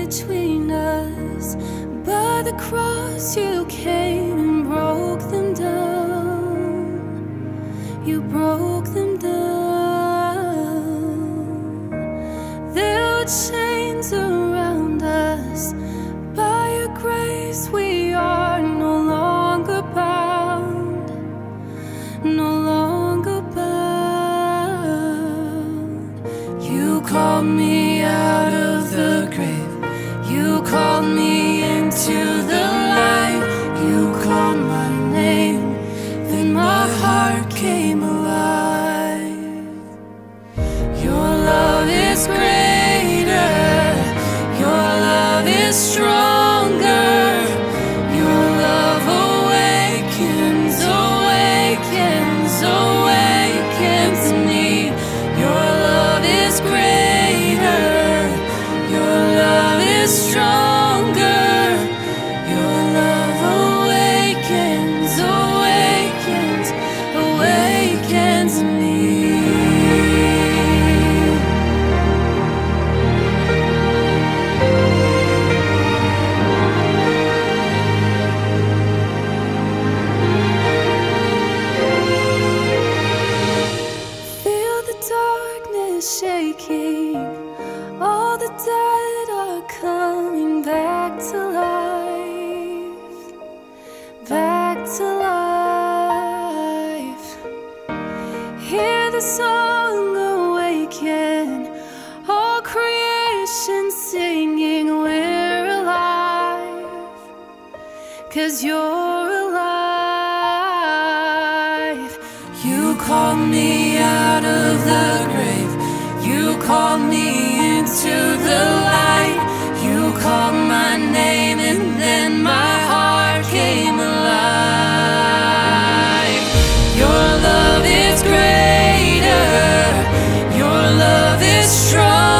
between us. By the cross you came and broke them down. You broke them down. There were chains around us. By your grace we are no longer bound. No longer bound. You called me out of the grave. You called me into the light. You called my name, then my heart came alive. Your love is greater. Your love is stronger. Your love awakens, awakens, awakens me. Your love is greater. Your love is stronger. Your love awakens, awakens, awakens me. Feel the darkness shaking. All the dead are coming back to life. Back to life. Hear the song awaken. All creation singing, we're alive. 'Cause you're alive. You called me out of the grave. You called me into the light. You called my name and then my heart came alive. Your love is greater. Your love is strong.